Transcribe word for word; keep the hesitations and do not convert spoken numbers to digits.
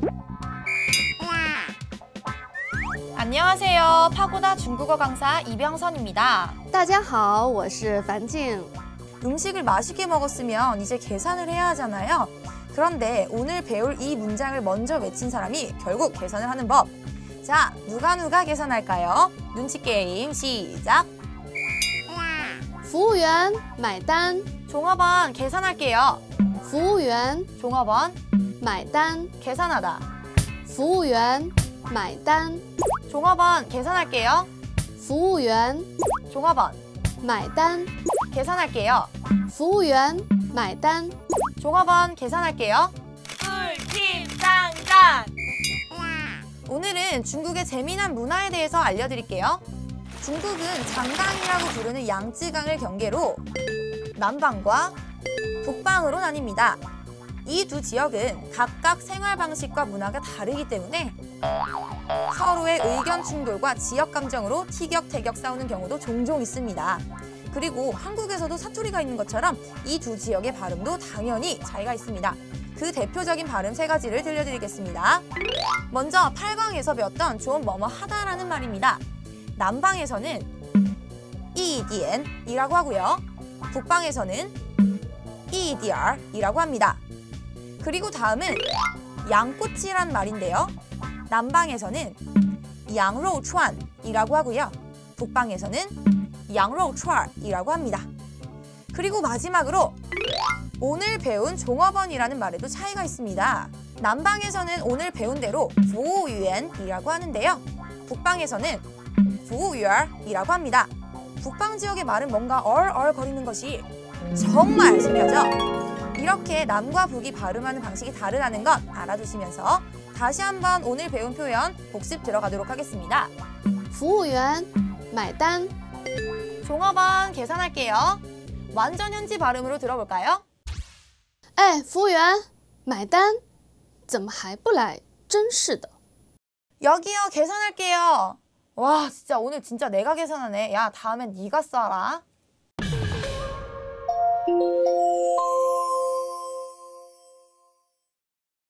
안녕하세요. 파고다 중국어 강사 이병선입니다. 大家好，我是樊静。 음식을 맛있게 먹었으면 이제 계산을 해야 하잖아요. 그런데 오늘 배울 이 문장을 먼저 외친 사람이 결국 계산을 하는 법. 자, 누가 누가 계산할까요? 눈치 게임 시작! 服务员买单， 종업원 계산할게요. 服务员 종업원 买单， 계산하다. 服务员买单， 종업원 계산할게요. 服务员 종업원 买单， 계산할게요. 服务员买单。 종업원 계산할게요. 꿀팁 장단! 오늘은 중국의 재미난 문화에 대해서 알려드릴게요. 중국은 장강이라고 부르는 양쯔강을 경계로 남방과 북방으로 나뉩니다. 이 두 지역은 각각 생활 방식과 문화가 다르기 때문에 서로의 의견 충돌과 지역 감정으로 티격태격 싸우는 경우도 종종 있습니다. 그리고 한국에서도 사투리가 있는 것처럼 이 두 지역의 발음도 당연히 차이가 있습니다. 그 대표적인 발음 세 가지를 들려드리겠습니다. 먼저 팔 강에서 배웠던 좀 뭐뭐 하다라는 말입니다. 남방에서는 이디엔이라고 하고요. 북방에서는 이디얼이라고 합니다. 그리고 다음은 양꼬치란 말인데요. 남방에서는 양로우촨이라고 하고요. 북방에서는 양로우촨이라고 합니다. 그리고 마지막으로 오늘 배운 종업원이라는 말에도 차이가 있습니다. 남방에서는 오늘 배운 대로 부우유엔이라고 하는데요. 북방에서는 부우유얼이라고 합니다. 북방 지역의 말은 뭔가 얼얼거리는 것이 정말 신기하죠? 이렇게 남과 북이 발음하는 방식이 다르다는 것 알아두시면서 다시 한번 오늘 배운 표현 복습 들어가도록 하겠습니다. 服务员买单， 종업원 계산할게요. 완전 현지 발음으로 들어볼까요? 哎，服务员买单，怎么还不来？真是的。 여기요, 계산할게요. 와, 진짜 오늘 진짜 내가 계산하네. 야, 다음엔 네가 써라.